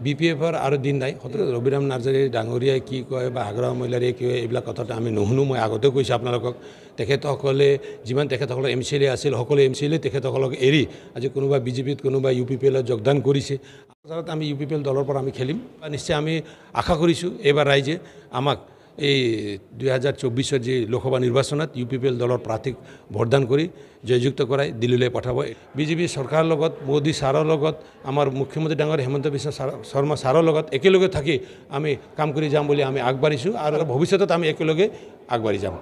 BPFৰ আৰু দিন নাই সততে ৰবিৰাম নাৰ্জাৰী ডাঙৰীয়াই কি কয় বা আগ্ৰহ মহিলাৰীয়ে কি কয় এইবিলাক কথাটো আমি নুশুনো মই আগতে কৈছোঁ আপোনালোকক তেখেতসকলে যিমান তেখেতসকলৰ MCLA আছিল সকলো MCLA তেখেতসকলক এৰি আজি কোনোবা BJPত কোনোবা UPPLত যোগদান কৰিছে আমি UPPL দলৰ পৰা আমি খেলিম নিশ্চয় আমি আশা কৰিছোঁ এইবাৰ ৰাইজে আমাক এই 2024 যি লোকসভা নিৰ্বাচনত UPPL দলৰ প্ৰাৰ্থীক ভোটদান কৰি জয়যুক্ত কৰাই দিল্লীলৈ পঠাব BJP চৰকাৰৰ লগত মোদী ছাৰৰ লগত আমাৰ মুখ্যমন্ত্ৰী ডাঙৰ হেমন্ত বিশ্ব শৰ্মা ছাৰৰ লগত একেলগে থাকি আমি কাম কৰি যাম বুলি আমি আগবাঢ়িছোঁ আৰু ভৱিষ্যতত আমি একেলগে আগবাঢ়ি যাম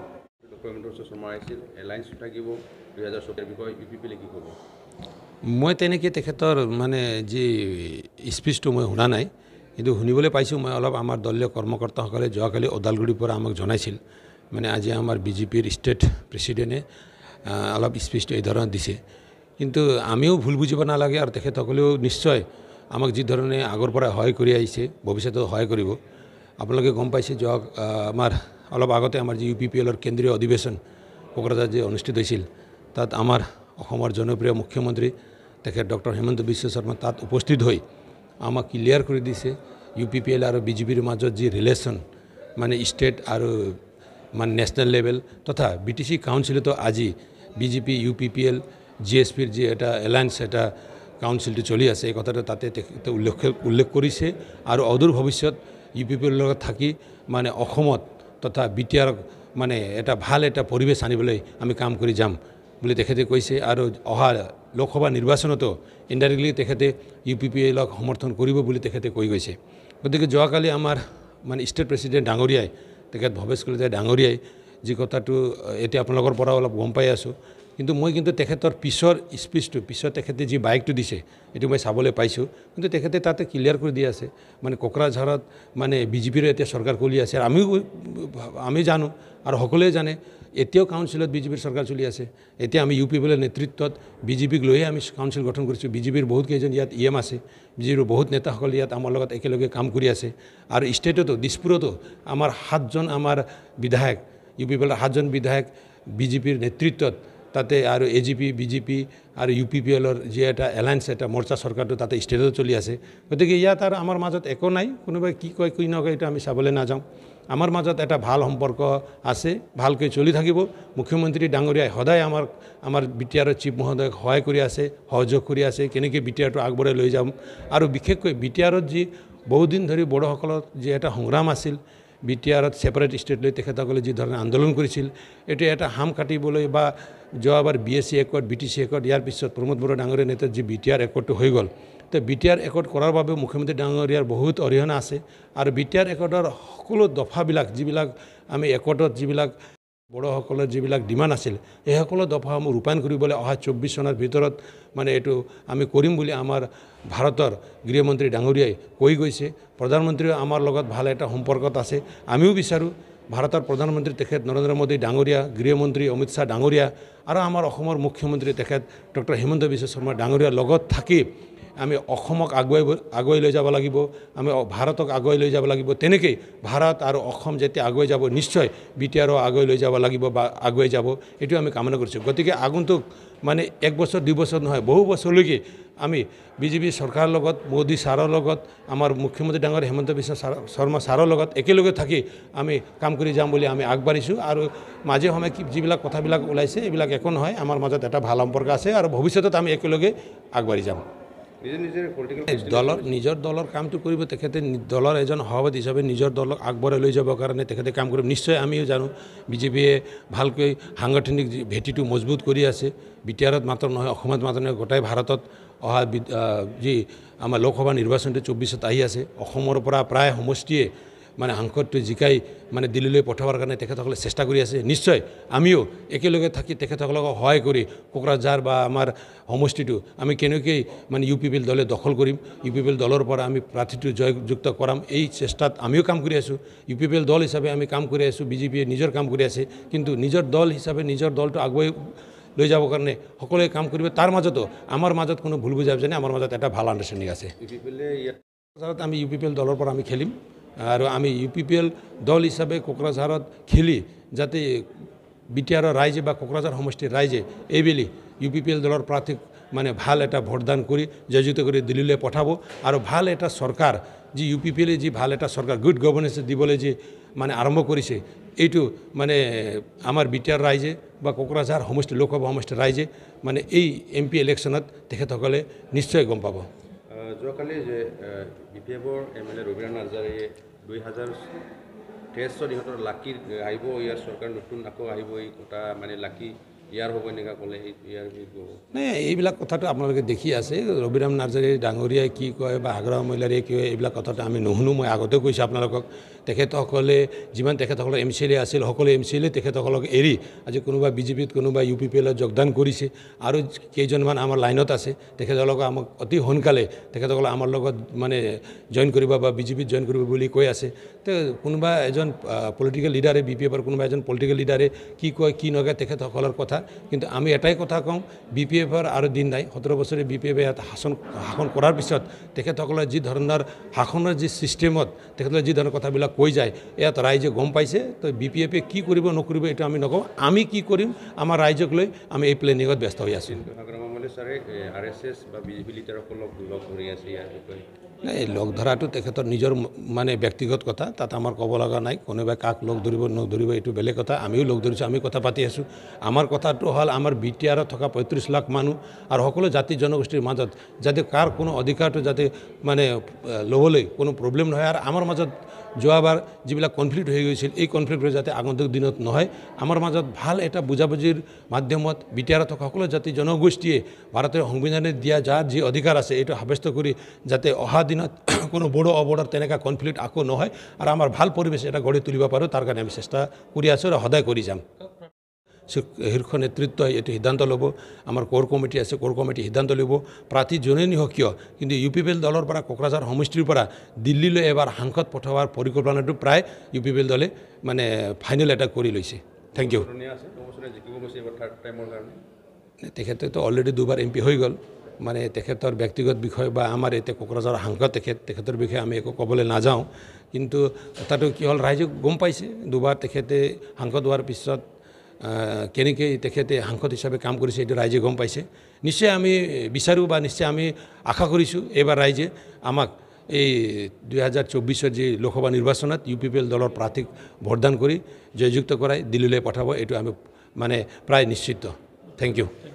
মই তেনেকৈ তেখেতৰ মানে যি স্পীচটো মই শুনা নাই কিন্তু শুনিবলৈ পাইছোঁ মই অলপ আমাৰ দলীয় কৰ্মকৰ্তাসকলে যোৱাকালি ওদালগুৰিৰ পৰা আমাক জনাইছিল মানে আজি আমাৰ BJPৰ ষ্টেট প্ৰেছিডেণ্টে অলপ স্পীচটো এই ধৰণে দিছে কিন্তু আমিও ভুল বুজিব নালাগে আৰু তেখেতসকলেও নিশ্চয় আমাক যি ধৰণে আগৰ পৰা সহায় কৰি আহিছে ভৱিষ্যতেও সহায় কৰিব আপোনালোকে গম পাইছে যোৱা আমাৰ অলপ আগতে আমাৰ যি UPPLৰ কেন্দ্ৰীয় অধিৱেশন কোকৰাঝাৰত যে অনুষ্ঠিত হৈছিল তাত আমাৰ অসমৰ জনপ্ৰিয় মুখ্যমন্ত্ৰী তেখেত ডক্টৰ হেমন্ত বিশ্ব শৰ্মা তাত উপস্থিত হৈ আমাক ক্লিয়াৰ কৰি দিছে UPPL আৰু BJPৰ মাজত যি ৰিলেশ্যন মানে ষ্টেট আৰু মানে নেশ্যনেল লেভেল তথা BTC কাউন্সিলতো আজি BJP UPPL GSPৰ যি এটা এলায়েন্স এটা কাউন্সিলটো চলি আছে এই কথাটো তাতে তেখেতে উল্লেখ কৰিছে আৰু অদূৰ ভৱিষ্যত UPPL লগত থাকি মানে অসমত তথা BTR মানে এটা ভাল এটা পৰিৱেশ আনিবলৈ আমি কাম কৰি যাম বুলি তেখেতে কৈছে আৰু অহা লোকসভা নিৰ্বাচনতো ইনডাইৰেক্টলি তেখেতে UPPLক সমৰ্থন কৰিব বুলি তেখেতে কৈ গৈছে গতিকে যোৱাকালি আমাৰ মানে ষ্টেট প্ৰেছিডেণ্ট ডাঙৰীয়াই তেখেত ভৱেশ কলিতা ডাঙৰীয়াই যি কথাটো এতিয়া আপোনালোকৰ পৰা অলপ গম পাই আছোঁ কিন্তু মই কিন্তু তেখেতৰ পিছৰ স্পীচটো পিছত তেখেতে যি বাইকটো দিছে এইটো মই চাবলৈ পাইছোঁ কিন্তু তেখেতে তাতে ক্লিয়াৰ কৰি দি আছে মানে কোকৰাঝাৰত মানে BJPৰ এতিয়া চৰকাৰ চলি আছে আৰু আমি জানো আৰু সকলোৱে জানে এতিয়াও কাউন্সিলত BJPৰ চৰকাৰ চলি আছে এতিয়া আমি UPPLৰ নেতৃত্বত BJPক লৈয়ে আমি কাউন্সিল গঠন কৰিছোঁ BJPৰ বহুত কেইজন ইয়াত EM আছে BJPৰ বহুত নেতাসকল ইয়াত আমাৰ লগত একেলগে কাম কৰি আছে আৰু ষ্টেটতো দিছপুৰতো আমাৰ 7জন আমাৰ বিধায়ক UPPLৰ 7জন বিধায়ক BJPৰ নেতৃত্বত তাতে আৰু AGP BJP আৰু UPPLৰ যি এটা এলায়েন্স এটা মৰ্চা চৰকাৰটো তাতে ষ্টেটতো চলি আছে গতিকে ইয়াত আৰু আমাৰ মাজত একো নাই কোনোবাই কি কয় কি নকয় এটা আমি চাবলৈ নাযাওঁ আমাৰ মাজত এটা ভাল সম্পৰ্ক আছে ভালকৈ চলি থাকিব মুখ্যমন্ত্ৰী ডাঙৰীয়াই সদায় আমাৰ BTRৰ চিফ মহোদয়ক সহায় কৰি আছে সহযোগ কৰি আছে কেনেকৈ BTRটো আগবঢ়াই লৈ যাম আৰু বিশেষকৈ BTRত যি বহুদিন ধৰি বড়োসকলৰ যি এটা সংগ্ৰাম আছিল BTRত ছেপাৰেট ষ্টেট লৈ তেখেতসকলে যি ধৰণে আন্দোলন কৰিছিল এইটো এটা হাম কাটিবলৈ বা যোৱাবাৰ BSc একৰ্ড BTC একৰ্ড ইয়াৰ পিছত প্ৰমোদ বড়ো ডাঙৰীয়াৰ নেতৃত্বত যি BTR একৰ্ডটো হৈ গ'ল তো BTR একৰ্ড কৰাৰ বাবে মুখ্যমন্ত্ৰী ডাঙৰীয়াৰ বহুত অৰিহণা আছে আৰু BTR একৰ্ডৰ সকলো দফাবিলাক যিবিলাক আমি একৰ্ডত যিবিলাক বড়োসকলৰ যিবিলাক ডিমাণ্ড আছিল এই সকলো দফাসমূহ ৰূপায়ণ কৰিবলৈ অহা 24 চনৰ ভিতৰত মানে এইটো আমি কৰিম বুলি আমাৰ ভাৰতৰ গৃহমন্ত্ৰী ডাঙৰীয়াই কৈ গৈছে প্ৰধানমন্ত্ৰীও আমাৰ লগত ভাল এটা সম্পৰ্কত আছে আমিও বিচাৰোঁ ভাৰতৰ প্ৰধানমন্ত্ৰী তেখেত নৰেন্দ্ৰ মোদী ডাঙৰীয়া গৃহমন্ত্ৰী অমিত শ্বাহ ডাঙৰীয়া আৰু আমাৰ অসমৰ মুখ্যমন্ত্ৰী তেখেত ডক্টৰ হেমন্ত বিশ্ব শৰ্মা ডাঙৰীয়াৰ লগত থাকি আমি অসমক আগুৱাই লৈ যাব লাগিব আমি ভাৰতক আগুৱাই লৈ যাব লাগিব তেনেকৈ ভাৰত আৰু অসম যেতিয়া আগুৱাই যাব নিশ্চয় BTRও আগুৱাই লৈ যাব লাগিব বা আগুৱাই যাব এইটো আমি কামনা কৰিছোঁ গতিকে আগন্তুক মানে 1 বছৰ 2 বছৰ নহয় বহু বছৰলৈকে আমি BJP চৰকাৰৰ লগত মোদী ছাৰৰ লগত আমাৰ মুখ্যমন্ত্ৰী ডাঙৰ হেমন্ত বিশ্ব শৰ্মা ছাৰৰ লগত একেলগে থাকি আমি কাম কৰি যাম বুলি আমি আগবাঢ়িছোঁ আৰু মাজে সময়ে যিবিলাক কথাবিলাক ওলাইছে এইবিলাক একো নহয় আমাৰ মাজত এটা ভাল সম্পৰ্ক আছে আৰু ভৱিষ্যতত আমি একেলগে আগবাঢ়ি যাম নিজৰ দলৰ কামটো কৰিব তেখেতে দলৰ এজন সভাপতি হিচাপে নিজৰ দলক আগবঢ়াই লৈ যাবৰ কাৰণে তেখেতে কাম কৰিব নিশ্চয় আমিও জানো BJPয়ে ভালকৈ সাংগঠনিক ভেটিটো মজবুত কৰি আছে BTRত মাত্ৰ নহয় অসমত মাত্ৰ নহয় গোটেই ভাৰতত অহা যি আমাৰ লোকসভা নিৰ্বাচনটো 24ত আহি আছে অসমৰ পৰা প্ৰায় সমষ্টিয়ে মানে সাংসদটো জিকাই মানে দিল্লীলৈ পঠাবৰ কাৰণে তেখেতসকলে চেষ্টা কৰি আছে নিশ্চয় আমিও একেলগে থাকি তেখেতসকলক সহায় কৰি কোকৰাঝাৰ বা আমাৰ সমষ্টিটো আমি কেনেকৈ মানে UPPL দলে দখল কৰিম UPPL দলৰ পৰা আমি প্ৰাৰ্থীটো জয়যুক্ত কৰাম এই চেষ্টাত আমিও কাম কৰি আছোঁ UPPL দল হিচাপে আমি কাম কৰি আছোঁ BJPয়ে নিজৰ কাম কৰি আছে কিন্তু নিজৰ দল হিচাপে নিজৰ দলটো আগুৱাই লৈ যাবৰ কাৰণে সকলোৱে কাম কৰিব তাৰ মাজতো আমাৰ মাজত কোনো ভুল বুজাবুজি নাই আমাৰ মাজত এটা ভাল আণ্ডাৰষ্টেণ্ডিং আছে আমি UPPL দলৰ পৰা আমি খেলিম আৰু আমি UPPL দল হিচাপে কোকৰাঝাৰত খেলি যাতে BTRৰ ৰাইজে বা কোকৰাঝাৰ সমষ্টিৰ ৰাইজে এইবেলি UPPL দলৰ প্ৰাৰ্থীক মানে ভাল এটা ভোটদান কৰি জয়যুক্ত কৰি দিল্লীলৈ পঠাব আৰু ভাল এটা চৰকাৰ যি UPPL যি ভাল এটা চৰকাৰ গুড গভৰ্নেন্স দিবলৈ যি মানে আৰম্ভ কৰিছে এইটো মানে আমাৰ বিটিআৰ ৰাইজে বা কোকৰাঝাৰ সমষ্টি লোকসভা সমষ্টিৰ ৰাইজে মানে এই MP ইলেকশ্যনত তেখেতসকলে নিশ্চয় গম পাব। যোৱাকালি যে BPFৰ MLA ৰবিৰাম নাৰ্জাৰীয়ে 2023 ইহঁতৰ লাকিৰ আহিব ইয়াৰ চৰকাৰ নতুন আকৌ আহিব এই কথা মানে লাকি ইয়াৰ হ'ব এনেকুৱা ক'লে ইয়াৰ নাই এইবিলাক কথাটো আপোনালোকে দেখি আছে ৰবিৰাম নাৰ্জাৰী ডাঙৰীয়াই কি কয় বা হাগৰা মহিলাৰীয়ে কি কয় এইবিলাক কথাটো আমি নুশুনো মই আগতে কৈছোঁ আপোনালোকক তেখেতসকলে যিমান তেখেতসকলৰ MCLA আছিল সকলো MCLA তেখেতসকলক এৰি আজি কোনোবা BJPত কোনোবা UPPLত যোগদান কৰিছে আৰু কেইজনমান আমাৰ লাইনত আছে তেখেতসকলক আমাক অতি সোনকালে তেখেতসকলে আমাৰ লগত মানে জইন কৰিব বা BJPত জইন কৰিব বুলি কৈ আছে তো কোনোবা এজন পলিটিকেল লিডাৰে BPFৰ কোনোবা এজন পলিটিকেল লিডাৰে কি কয় কি নকয় তেখেতসকলৰ কথা কিন্তু আমি এটাই কথা কওঁ BPFৰ আৰু দিন নাই 17 বছৰে BPF ইয়াত শাসন কৰাৰ পিছত তেখেতসকলে যি ধৰণৰ শাসনৰ যি ছিষ্টেমত তেখেতসকলে যি ধৰণৰ কথাবিলাক কৈ যায় ইয়াত ৰাইজে গম পাইছে তো BPFে কি কৰিব নকৰিব এইটো আমি নকওঁ আমি কি কৰিম আমাৰ ৰাইজক লৈ আমি এই প্লেনিঙত ব্যস্ত হৈ আছোঁ। RSS বা BJP লিডাৰসকলক লগ ধৰি আছে ইয়াৰ বিষয়ে এই লগ ধৰাটো তেখেতৰ নিজৰ মানে ব্যক্তিগত কথা তাত আমাৰ ক'ব লগা নাই কোনোবাই কাক লগ ধৰিব নধৰিব এইটো বেলেগ কথা আমিও লগ ধৰিছোঁ আমি কথা পাতি আছোঁ আমাৰ কথাটো হ'ল আমাৰ BTRত থকা 35 লাখ মানুহ আৰু সকলো জাতি জনগোষ্ঠীৰ মাজত যাতে কাৰ কোনো অধিকাৰটো যাতে মানে ল'বলৈ কোনো প্ৰব্লেম নহয় আৰু আমাৰ মাজত যোৱাবাৰ যিবিলাক কনফ্লিক্ট হৈ গৈছিল এই কনফ্লিক্টবোৰ যাতে আগন্তুক দিনত নহয় আমাৰ মাজত ভাল এটা বুজাবুজিৰ মাধ্যমত BTRত থকা সকলো জাতি জনগোষ্ঠীয়ে ভাৰতীয় সংবিধানে দিয়া যাৰ যি অধিকাৰ আছে এইটো সাব্যস্ত কৰি যাতে অহা দিনত কোনো বড়ো অবড়োৰ তেনেকুৱা কনফ্লিক্ট আকৌ নহয় আৰু আমাৰ ভাল পৰিৱেশ এটা গঢ়ি তুলিব পাৰোঁ তাৰ কাৰণে আমি চেষ্টা কৰি আছোঁ আৰু সদায় কৰি যাম। শীৰ্ষ নেতৃত্বই এইটো সিদ্ধান্ত ল'ব আমাৰ কোৰ কমিটি আছে কোৰ কমিটি সিদ্ধান্ত ল'ব প্ৰাৰ্থী যোনে নহওক কিয় কিন্তু UPPL দলৰ পৰা কোকৰাঝাৰ সমষ্টিৰ পৰা দিল্লীলৈ এবাৰ সাংসদ পঠোৱাৰ পৰিকল্পনাটো প্ৰায় UPPL দলে মানে ফাইনেল এটা কৰি লৈছে। Thank you. তেখেতেতো অলৰেডি দুবাৰ MP হৈ গ'ল মানে তেখেতৰ ব্যক্তিগত বিষয় বা আমাৰ এতিয়া কোকৰাঝাৰৰ সাংসদ তেখেতৰ বিষয়ে আমি একো ক'বলৈ নাযাওঁ কিন্তু কথাটো কি হ'ল ৰাইজে গম পাইছে দুবাৰ তেখেতে সাংসদ হোৱাৰ পিছত কেনেকৈ তেখেতে সাংসদ হিচাপে কাম কৰিছে এইটো ৰাইজে গম পাইছে নিশ্চয় আমি বিচাৰোঁ বা নিশ্চয় আমি আশা কৰিছোঁ এইবাৰ ৰাইজে আমাক এই 2024 যি লোকসভা নিৰ্বাচনত UPPL দলৰ প্ৰাৰ্থীক ভোটদান কৰি জয়যুক্ত কৰাই দিল্লীলৈ পঠাব এইটো আমি মানে প্ৰায় নিশ্চিত। Thank U.